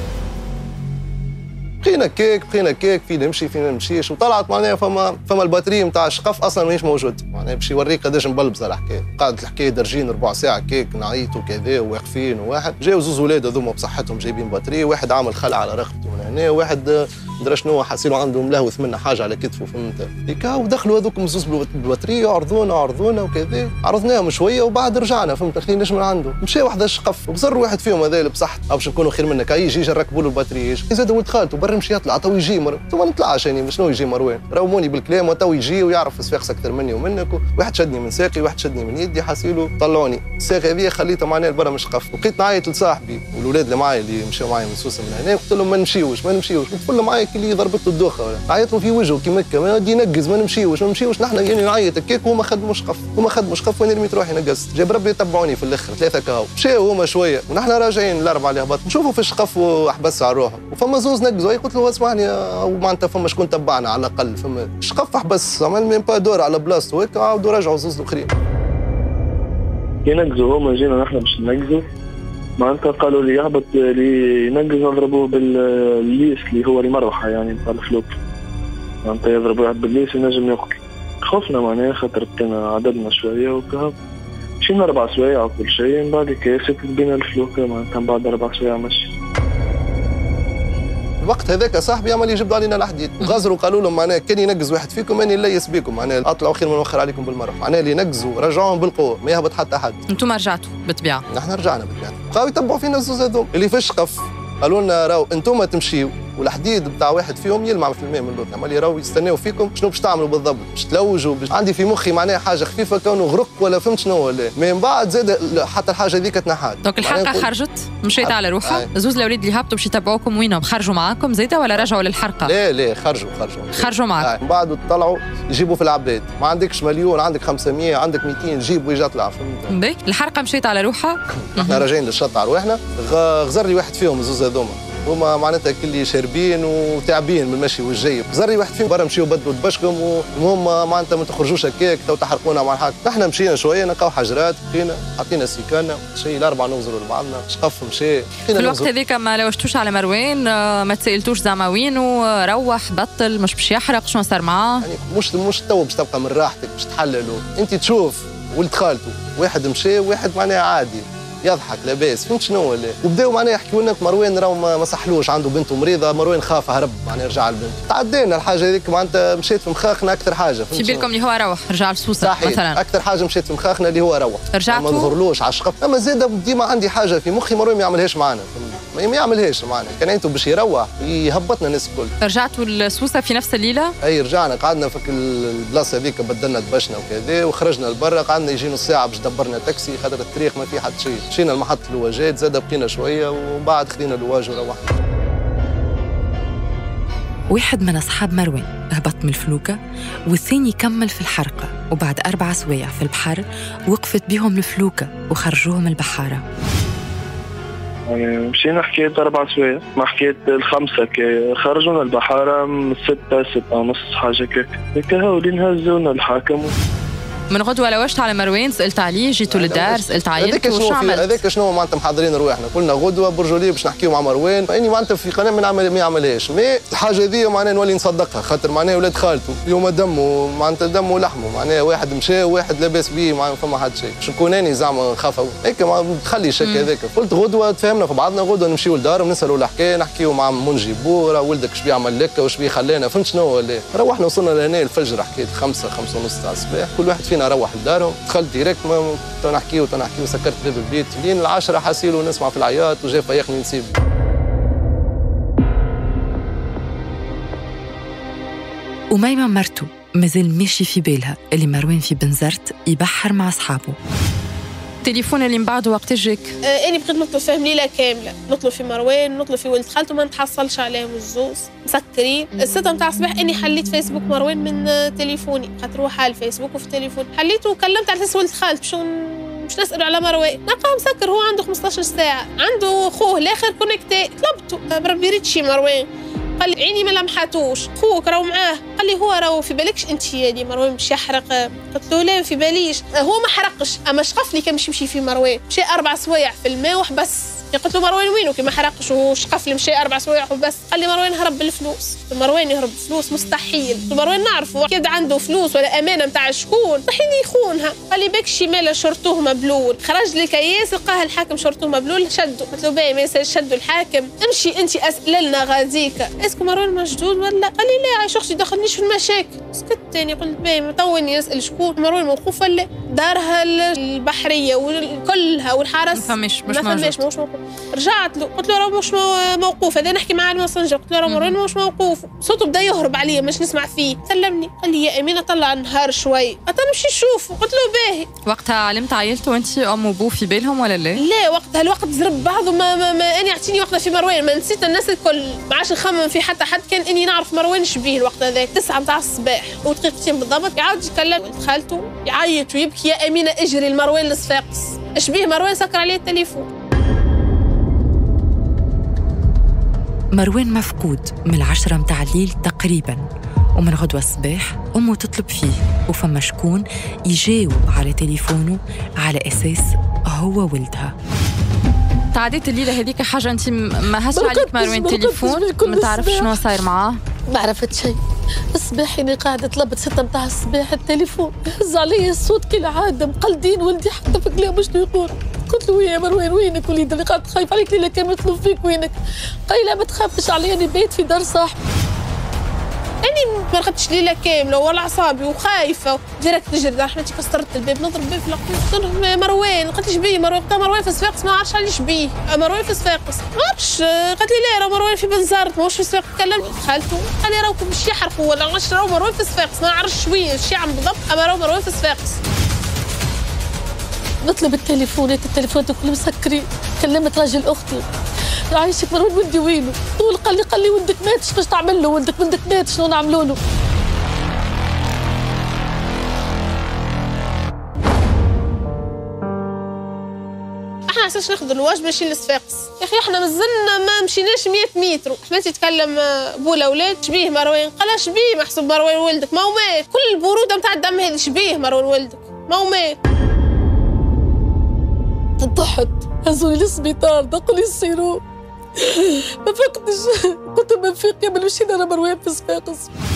بقينا كيك فينا نمشي فينا نمشيش، وطلعت معناها فما الباتري نتاع الشقف اصلا ماهيش موجود، معناها باش يوريك قداش مبلبزه الحكايه. قعدت الحكايه درجين ربع ساعه كيك نعيط وكذا وواقفين، وواحد جاو زوز ولاد هذوما بصحتهم جايبين بطاريه، واحد عامل خلع على رقبته من هنا، واحد مدري شنو حاسينه عنده ملهوث منه حاجه على كتفه فهمت هيكا، ودخلوا هذوك زوز بالبطاريه عرضونا وكذا، عرضناهم شويه وبعد رجعنا فهمت خلينا نجم عنده، مشى واحد الشقف وبزر واحد فيهم هذا اللي بصحت باش نكونوا خير منك، يجي نركبوا له البطاريه، زاد ولد خالته برا مشي يطلع تو يجي ما نطلعش يعني شنو يجي مروان، راوموني بالكلام وتو يجي ويعرف صفاقس اكثر مني ومنك، واحد شدني من ساقي واحد شدني من يدي حاسيلو طلعوني، الساقي هذه خليتها معناها برا من الشقف، وبقيت نعيط لصاحبي والولاد اللي معايا اللي مشاو معايا من سوسه من هنا، قلت لهم ما نمشيوش قلت له معايا اللي ضربت له الدوخه عيط له في وجهه كيما هكا ما غادي ينقز ما نمشيوش نحن يعني نعيط هكاك وهما خدموا شقف وانا رميت روحي نقزت، جاب ربي يتبعوني في الاخر 3 كاو، مشاو هما شويه ونحن راجعين الاربعه اللي هبط نشوفوا في الشقف وحبس على روحه، وفما زوز نقزوا قلت له اسمعني معناتها فما شكون تبعنا على الاقل فما الشقف حبس عمل ميم با دور على بلاصته وهكا عاودوا رجعوا زوز الاخرين. كي نقزوا هما جينا نحن باش نقزوا معناتها قالوا لي يهبط اللي ينقز نضربوه بالليس اللي هو المروحه يعني نتاع الفلوك، معناتها يضربوا واحد بالليس ينجم يقتل. خفنا معناها خاطر كان عددنا شويه وكهو مشينا 4 سوايع وكل شيء، من بعد كاسة بينا الفلوك معناتها بعد 4 سوايع مشي. الوقت هذاك صاحبي عمل يجبدوا علينا الحديد وغزروا قالوا لهم معناها كان ينقز واحد فيكم اني نليس بكم معناها اطلعوا خير من نوخر عليكم بالمره، معناها اللي نقزوا رجعوهم بالقوه ما يهبط حتى حد. انتم رجعتوا بالطبيعه؟ نحن رجعنا بالطبيعه، بقاو يتبعوا فينا الزوز هذوم اللي في الشقف، قالوا لنا راهو انتم تمشيوا والحديد بتاع واحد فيهم يلمع في الماء من اللوط، عمال يراو يستناو فيكم شنو باش تعملوا بالضبط، باش تلوجوا عندي في مخي معناها حاجه خفيفه كونه غرق ولا فهمت شنو ولا من بعد زاد حتى الحاجه هذيك تنحات. دونك الحرقه خرجت مشيت على روحها، زوز الاولاد اللي هبطوا باش يتبعوكم وينهم؟ خرجوا معاكم زيدا ولا رجعوا للحرقه؟ لا خرجوا معاكم. من بعد طلعوا يجيبوا في العباد، ما عندكش مليون عندك 500 عندك 200 جيب ويجي اطلع فهمت. باهي الحرقه مشيت على روحها، احنا راجعين للشط على رواحنا، غزر لي واحد فيهم الزوز هذوما هما معناتها كلي شاربين وتعبين من المشي والجاي، زري واحد فيهم برا مشيو بدلوا دبشكم وهم معناتها ما تخرجوش هكاك تو تحرقونا مع الحاج، نحن مشينا شويه نلقاو حجرات بقينا حطينا سيكانه شيء الاربعه نوزروا لبعضنا شقف مشي. في الوقت هذيك ما لوجتوش على مروان ما تسالتوش زعما وينو روح بطل مش باش يحرق شنو صار معاه؟ يعني مش تو باش تبقى من راحتك باش تحللوا، انت تشوف ولد خالته واحد مشى وواحد معناها عادي يضحك لاباس فهمت شنو ولا، وبداو معناها يحكيوا لنا مروان راهو ما صحلوش عنده بنته مريضه، مروان خاف هرب معناها رجع لبنته، تعدينا الحاجه هذيك معناتها مشيت في مخاخنا اكثر حاجه في بالكم اللي هو روح رجع لسوسه مثلا اكثر حاجه مشيت في مخاخنا اللي هو روح رجعتوا ما نظهرلوش على الشقف، اما زاد ديما عندي حاجه في مخي مروان ما يعملهاش معنا ما يعملهاش معنا، كان انتم باش يروح يهبطنا الناس الكل. رجعتوا لسوسه في نفس الليله؟ اي رجعنا قعدنا في البلاصه هذيك بدلنا دبشنا وكذا وخرجنا لبرا قعدنا يجي نص ساعه باش دبرنا تاكسي خاطر الطريق ما في حد شيء، مشينا لمحطه الواجات زاد بقينا شويه وبعد خذينا الواج وروحنا. واحد من اصحاب مروان هبط من الفلوكه والثاني كمل في الحرقه، وبعد 4 سوايع في البحر وقفت بهم الفلوكه وخرجوهم البحاره. يعني مشينا حكاية 4 سوايع ما حكاية 5 كي خرجونا البحارة من 6 ونص حاجة كيك هاو اللي نهزونا الحاكم. من غدوه لوجت على مروان سالت عليه جيتوا للدار سالت عائلته وشو عملت؟ هذاك شنو معناتها محضرين رواحنا قلنا غدوه برجوليه باش نحكيو مع مروان اني معناتها في قناه ما يعملهاش مي الحاجه هذه معناها نولي نصدقها خاطر معناها ولاد خالته اليوم دمه معناتها دمه ولحمه معناها واحد مشى وواحد لاباس بيه ما فما حد شيء باش نكون اني زعما نخاف هيك ما تخلي شك هذاك قلت غدوه تفاهمنا في بعضنا غدوه نمشيو لدارهم نسالوا الحكايه نحكيو مع منجي بورا ولدك اش بيعمل لك واش بيه خلانا فهمت شنو ولا روحنا وصلنا لهنا الفجر حكيت 5 ونص تاع الصباح كل واحد فينا روح لدارهم دخلت ديريكت تنحكيو سكرت باب البيت لين 10 حاسيل ونسمع في العياط وجا فيقني نسيب. وميمة مرته مازال ماشي في بالها اللي مروان في بنزرت يبحر مع أصحابه. التليفون اللي من بعده وقت جاك؟ أنا بقيت نطلب فيهم ليلة كاملة، نطلب في مروان نطلب في ولد خالته ما نتحصلش عليهم الزوز مسكرين. 6 متاع الصباح اني حليت فيسبوك مروان من تليفوني خاطر هو حال فيسبوك وفي تليفون حليته وكلمت على اساس ولد خالته باش نسألوا على مروان نلقاه مسكر هو عنده 15 ساعة عنده أخوه الآخر كونكتي طلبته بربي ريتشي مروان قال لي عيني ما لمحاتوش خوك راهو معاه قال لي هو راهو في بالكش انت يا مروان باش يحرق قلت له لا في باليش هو ما حرقش اما شغف لي كان باش يمشي في مروان مشى 4 سوايع في الماء وحبس قلت له مروان وينه كي ما حرقش وشقف مشى 4 سوايع وبس. قال لي مروان هرب بالفلوس. مروان يهرب بالفلوس مستحيل. مروان نعرفه كيد عنده فلوس ولا امانه نتاع شكون مستحيل يخونها. قال لي باك الشماله شرطوه مبلول. خرج لي كياس لقاه الحاكم شرطوه مبلول شدوا. قلت له باهي ما شدوا الحاكم امشي انت اسئلنا غاديك اسكو مروان مشدود ولا. قال لي لا عايش اختي دخلنيش في المشاكل. سكت تاني قلت باهي طوني نسال شكون مروان موقوف ولا دارها البحريه وكلها والحرس ما فماش موقوف. رجعت له قلت له راه مش موقوف. هذا نحكي مع المسنجر قلت له راه مروان مش موقوف. صوته بدا يهرب عليا مش نسمع فيه. سلمني قال لي يا امينه طلع النهار شوي. قلت نمشي نشوفه. قلت له باهي. وقتها علمت عيلته وانت ام وبو في بالهم ولا لا؟ لا وقتها الوقت زرب بعضه ما اني اعطيني وقتها في مروان ما نسيت الناس الكل ما عادش نخمم في حتى حد كان اني نعرف مروان شبيه الوقت هذاك 9 متاع الصباح ودقيقتين بالضبط يعاود يتكلم خالته يعيط ويبكي يا امينه اجري المروان الصفاقس شبيه مروان سكر عليه التليفون. مروان مفقود من 10 متاع الليل تقريبا ومن غدوة الصباح أمه تطلب فيه وفما شكون يجاوب على تليفونه على أساس هو ولدها. تعديت الليلة هذيك حاجة أنت ما هش عليك مروان تليفون ما تعرف شنو صاير معاه؟ ما عرفت شيء. الصباح أنا قاعدة طلبت 6 متاع الصباح التليفون هز علي الصوت كالعادة مقلدين ولدي حتى في كلامه شنو يقول. قلت له يا مروان وينك وليدي اللي قاعد خايف عليك ليلة كامل نطلب فيك وينك. قال لا ما تخافش علي أنا بيت في دار صاحبي. أنا ما رقدتش ليلة كاملة ولا أعصابي وخايفة جريت نجري رحمتي كسرت الباب نضرب الباب في لقيت مروان. قالت لي شبيه مروان. قلت مروان في صفاقس ما عرفش عليه شبيه مروان في صفاقس ما عرفش. قالت لي لا راه مروان في بنزرت ماهوش في صفاقس. كلمت خالته قال لي راكم مش يحرقوا ولا عرفش راه مروان في صفاقس ما عرفش شويه الشيعة بالضبط أما راه مروان في صفاقس. نطلب التليفونات كلهم مسكرين. كلمت راجل اختي عايشك مروان ولدي وينه. قال لي ولدك مات شنو تعمل له ولدك مات شنو نعملوا له. احنا عساش ناخذ الواج ماشي لصفاقس يا اخي احنا مازلنا ما مشيناش 100 متر. حماتي تكلم بو الاولاد شبيه مروان. قال شبيه محسوب مروان ولدك ما هو مات. كل البروده نتاع الدم هذه شبيه مروان ولدك ما هو مات. ضحت هزوني للسبيطار دقوا لي السيروم ما فقتش. كنت منفيق قبل مشينا انا مروان في صفاقس.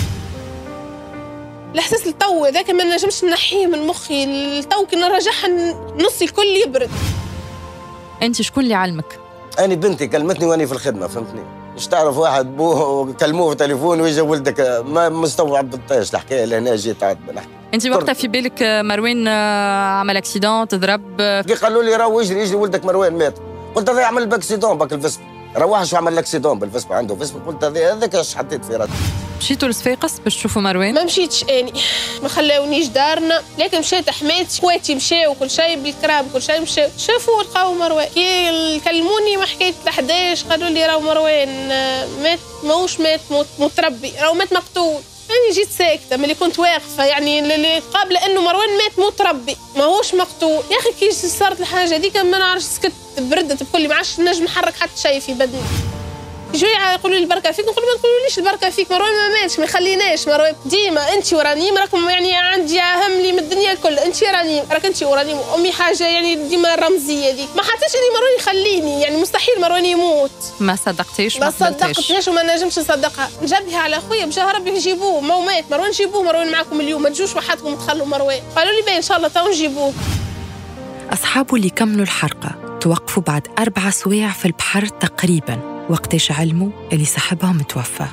الاحساس التو ذاك ما نجمش نحيه من مخي. التو كي نرجعها نصي الكل يبرد. انت شكون اللي علمك؟ انا بنتي كلمتني وانا في الخدمه فهمتني. مش تعرف واحد بوه كلموه في تليفون ويجي ولدك ما مستوعب بالطيش الحكايه لهنا جيت عاد بنحكي. انت وقتها في بالك مروان عمل اكسيدون تضرب؟ كي قالوا لي راهو يجري ولدك مروان مات. قلت هذا يعمل باكسيدون باك الفيسبا روحش وعمل الاكسيدون بالفيسبا عنده فيسبا. قلت هذاك اش حطيت في راسي. مشيتوا لصفاقس باش تشوفوا مروان؟ ما مشيتش اني ما خلاونيش دارنا لكن مشيت حماتي خواتي مشاو كل شيء بالكرام كل شيء مشاو شافوا ولقاو مروان. كي كلموني ما حكيت ل11 قالوا لي راهو مروان مات ماهوش مات متربي راهو مات مقتول. أنا جيت ساكتة ملي كنت واقفة يعني اللي قابلة إنه مروان مات متربي ماهوش مقتول. يا أخي كي صارت الحاجة هذيك ما نعرفش سكت بردت بكل ما عادش نجم نحرك حتى شيء في بدني. شوية يقولوا لي البركة فيك نقول ما تقولوليش البركة فيك مروان ما ماتش ما يخليناش مروان ديما أنت ورانيم راكم يعني عندي أهم لي من الدنيا الكل. أنت رانيم راك أنت ورانيم أمي حاجة يعني ديما الرمزية ذيك ما حتىش إني مروان يخليني يعني مستحيل مروان يموت. ما صدقتيش ما صدقتنيش وما نجمش نصدقها. نجبها على خويا بجاه ربي نجيبوه ما هو مات مروان جيبوه مروان معكم اليوم ما تجوش وحدكم تخلوا مروان. قالوا لي باين إن شاء الله تو نجيبوه. أصحابه اللي كملوا الحرقة توقفوا بعد 4 سوايع في البحر تقريباً وقتاش علموا اللي صاحبهم متوفى.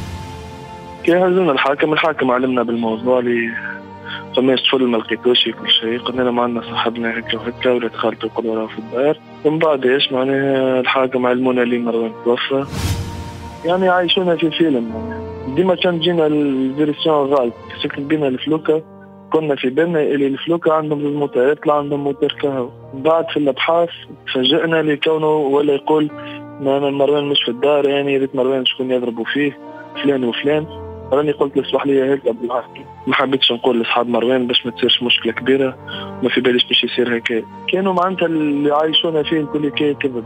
كي هزنا الحاكم علمنا بالموضوع اللي فماش طفل ما لقيتوش كل شيء. قلنا له معنا صاحبنا هكا وهكا ولاد خالته يقولوا راه في الدار. من بعد ايش معناها الحاكم علمونا اللي مروان توفى يعني عايشونا في فيلم. ديما كان تجينا الفيرسيون غالب سكن بينا الفلوكة كنا في بالنا اللي الفلوكة عندهم الموتور يطلع عندهم موتور كهو. بعد في الابحاث تفاجئنا لكونه ولا يقول مروان مش في الدار يعني ريت مروان شكون يضربوا فيه فلان وفلان. راني قلت له اسمح لي هيك ما حبيتش نقول لاصحاب مروان باش ما تصيرش مشكله كبيره وما في باليش باش يصير هيك. كانوا معناتها اللي عايشونا فيه الكل كذب.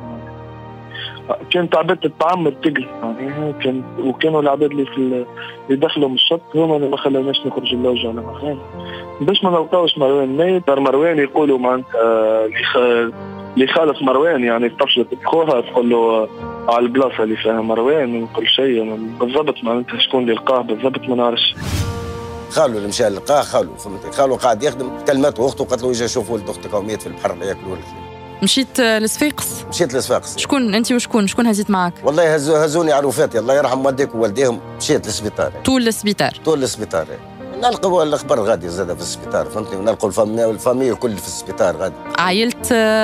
كان عباد التعمر تقل يعني وكانوا العباد اللي دخلوا من الشط هما اللي ما خلوناش نخرج اللوجه على مكان باش ما نلقاوش مروان ميت. مروان يقولوا معناتها اللي خالف مروان يعني اتصلت بخوها تقول له على البلاصه اللي فيها مروان وكل شيء بالضبط، معناتها شكون اللي لقاه بالضبط ما نعرفش. خالو اللي مشى لقاه خالو، فهمتي؟ خالو قاعد يخدم، كلمته اخته قالت له اجي شوف ولد اختك ميت في البحر لا ياكلوا لك. مشيت لصفاقس؟ مشيت لصفاقس. شكون انت وشكون؟ شكون هزيت معاك؟ والله هزوني عروفاتي الله يرحم والديك ووالديهم، مشيت للسبيطار. طول السبيطار؟ طول السبيطار. نلقوا الاخبار غادي زاد في السبيطار، فهمتني؟ نلقوا الفامي الكل في السبيطار غادي. عائلة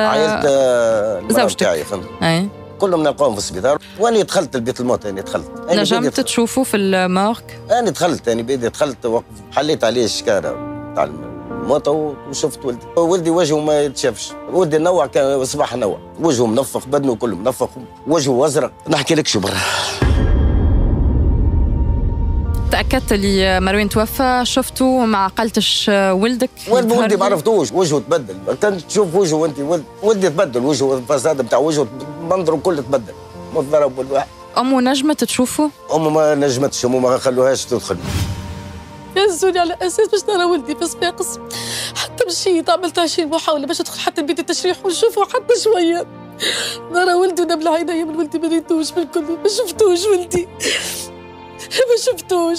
زوجتك تاعي، فهمتني؟ اي كلهم نلقاهم في السبيطار، واني دخلت البيت الموت. نجمت تشوفوا في المارك؟ انا دخلت بيدي دخلت حليت عليه الشكاره تاع الموت وشفت ولدي وجهه ما يتشافش. ولدي نوع كان صباح نوع، وجهه منفخ، بدنه كله منفخ، وجهه ازرق. نحكي لك شو برا. تأكدت اللي مروان توفى؟ شفته ما عقلتش ولدك؟ ولدي ما عرفتوش، وجهه تبدل. كنت تشوف وجهه وانت ولدي تبدل، وجهه الفساد نتاع وجهه منظره كله تبدل، مضرب والواحد. أمه نجمت تشوفه؟ أمه ما نجمتش، أمه ما خلوهاش تدخل. هزوني على اساس باش نرى ولدي في صفاقس، حتى مشيت عملت 20 محاوله باش ندخل حتى البيت التشريح ونشوفه حتى شويه، نرى ولدي ونبلع عينيا من ولدي، ما ريتوش بالكل، ما شفتوش ولدي، ما شفتوش.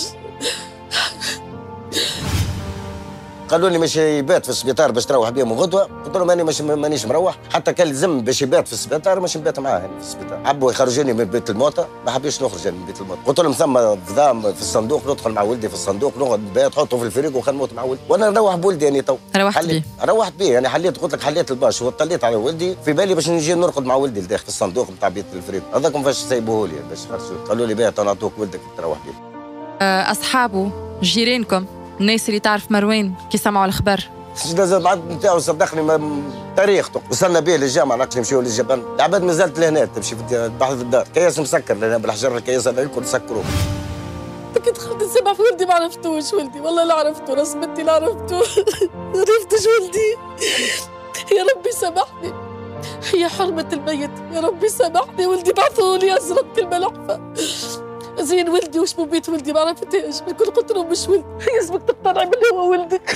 قالوا لي مش يبات في السبيطار باش تروح بيهم غدوه، قلت لهم مانيش مروح، حتى كان لازم باش يبات في السبيطار مش نبات معاه في السبيطار. حبوا يخرجوني من بيت الموتى، ما حبيتش نخرج من بيت الموتى، قلت لهم ثم فضام في الصندوق، ندخل مع ولدي في الصندوق، نقعد نبات، نحطه في الفريق ونموت مع ولدي، وانا نروح بولدي. تو روحت بيه حليت، قلت لك حليت الباش وطليت على ولدي، في بالي باش نجي نرقد مع ولدي داخل في الصندوق نتاع بيت الفريق. هذاكم فاش سيبوه لي باش خرجوا، قالوا لي بيه نعطوك ولدك تروح بيه. اصحابه، جيرانكم، الناس اللي تعرف مروان كي سمعوا الخبر؟ العدد نتاعو صدقني تاريخته، وصلنا به للجامعه نقش نمشيو للجبل، العباد مازالت لهنا تمشي في بحث الدار، كياس مسكر لهنا بالحجر، الكياس هذا الكل سكروه. كنت دخلت نسمع في ولدي ما عرفتوش، ولدي والله لا عرفته، راس بنتي لا عرفته، ما عرفتش ولدي. يا ربي سامحني، هي حرمة الميت، يا ربي سامحني، ولدي بعثولي ازرق الملحفة. زين ولدي وش بيت ولدي ما عرفتهاش، بالكل قلت له مش ولدي، يلزمك تقتنع باللي هو ولدك.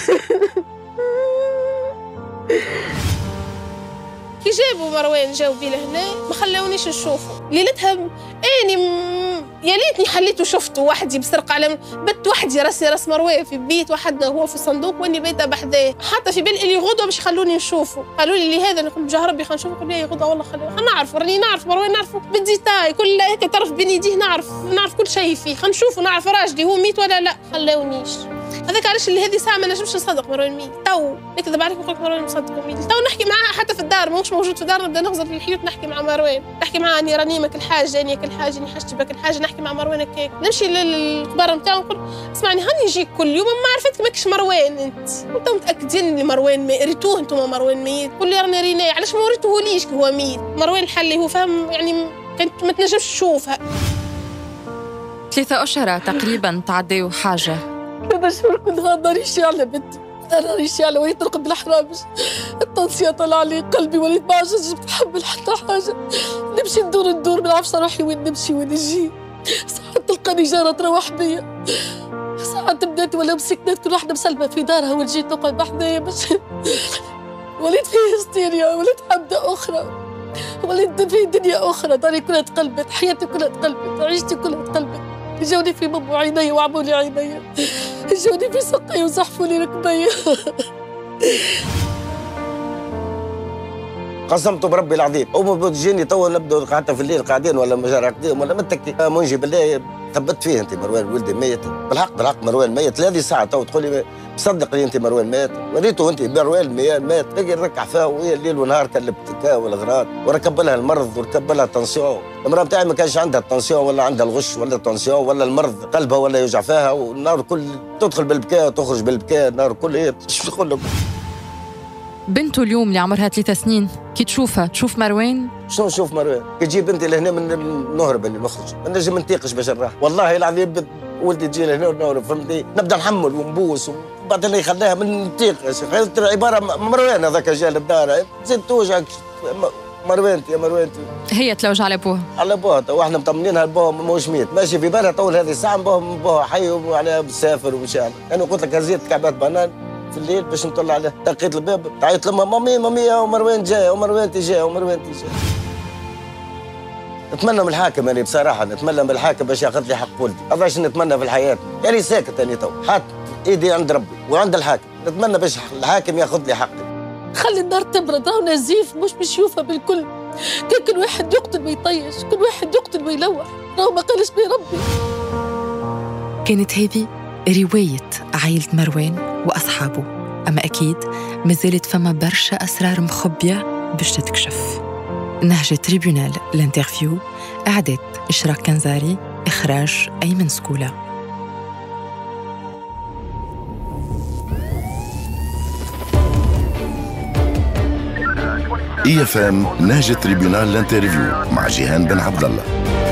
كي جابوا مروان جاو بيه لهنا ما خلاونيش نشوفه، ليلتها يا ليتني حليته شفته وحدي بسرقة على بت وحدي راسي راس مروان في بيت وحدنا هو في الصندوق واني بيته بحذاه، حتى في بالي اللي غدوه باش يخلوني نشوفه، قالوا لي هذا نقول بجاه ربي خلينا نشوفه، قلت لي غدوه والله خلينا نعرف، راني نعرف مروان نعرفه بالديتاي كل هيك طرف بين يديه، نعرف كل شيء فيه، خلينا نشوفه نعرف راجلي هو ميت ولا لا، خلاونيش. هذاك علاش اللي هذه ساعه ما نجمش نصدق مروان ميت، تو نكذب عليك ونقول لك مروان مصدق ميت، تو نحكي معاه حتى في الدار ماهوش موجود في الدار، نبدا نغزر في الحيوط نحكي مع مروان، نحكي معاه اني راني ما كل حاجه، اني كل حاجه، اني حاجتي بك الحاجه، نحكي مع مروان هكاك، نمشي للخبر نتاعو نقول اسمعني هاني نجيك كل يوم ما عرفتك ماكش مروان، انتم متاكدين اللي مروان ميت؟ ريتوه انتم مروان ميت؟ قول لي راني ريناه، علاش ما وريتوهوليش هو ميت؟ مروان الحلي هو فاهم يعني كنت ما تنجمش تشوفها. 3 أشهر تقريبا تعديوا حاجه. 3 شهور كل نهار ناري يشعل بنتي، ناري يشعل وليت نرقد بالحرامش، التنسيق طلع لي قلبي، وليت ما عادش نتحمل حتى حاجه، نمشي ندور ما نعرفش روحي وين نمشي وين نجي، ساعات تلقاني جاره تروح بيا، ساعات بناتي ولا مسكنات كل واحده مسلمه في دارها وجيت نقعد بحذايا باش وليت في هستيريا، وليت حمده اخرى، وليت في دنيا اخرى، داري كلها تقلبت، حياتي كلها تقلبت، عيشتي كلها تقلبت، جاوني في ماما عيني وعموا لي عيني، جاوني في سقي وزحفوا لي ركبي. قسمت بربي العظيم، أمي بتجيني تو نبدو حتى في الليل قاعدين ولا راقدين ولا متكي، منجي بالله ثبت فيه انت مروان ولدي ميت، بالحق مروان ميت، 3 ساعة تو تقول لي مصدق لي انت مروان مات، وريته انت مروان مات، تلقي نركع فيها وهي الليل والنهار كلبتكا والغراض، وركب لها المرض وركب لها التنسيون، المرأة بتاعي ما كانش عندها التنسيون ولا عندها الغش ولا التنسيون ولا المرض قلبها ولا يوجع فيها، والنهار كل تدخل بالبكاء وتخرج بالبكاء، النهار كل ايه شو نقول لك. بنته اليوم اللي عمرها 3 سنين كي تشوفها تشوف مروان؟ شنو نشوف مروان؟ كي تجي بنتي لهنا من نهرب اني نخرج، ما نجم ما نطيقش باش نروح، والله العظيم ولدي تجي لهنا ونهرب فهمتني، نبدا نحمل ونبوس وبعد اللي يخليها ما نطيقش، عباره مروان هذاك جا للدار، زيد توجعك مروانتي يا مروانتي، هي تلوج على ابوها؟ على ابوها، تو احنا مطمنينها بوها ماهوش ميت، ماشي في بالها طول هذه الساعه بوها حي وعلى مسافر ومشى، انا قلت لك هزيت كعبات بنان في الليل باش نطلع عليه، دقيت الباب تعيط لما مامي يا مروان جاي ومروان تجي ومروان تجي. نتمنى من الحاكم يعني بصراحه، نتمنى من الحاكم باش ياخذ لي حق ولدي، هذا اش نتمنى في الحياه، يعني ساكت اني تو، حاط ايدي عند ربي وعند الحاكم، نتمنى باش الحاكم ياخذ لي حقي. خلي النار تبرد، راهو نزيف مش بشيوفها بالكل، كان كل واحد يقتل ويطيش، كل واحد يقتل ويلوح، راهو ما قالش بي ربي. كانت هذه رواية عائلة مروان وأصحابه، أما أكيد مازالت فما برشا أسرار مخبية باش تتكشف. نهج تريبيونال الانترفيو، إعداد إشراق كنزاري، إخراج أيمن سكولة. EFM نهج تريبيونال الانترفيو مع جيهان بن عبد الله.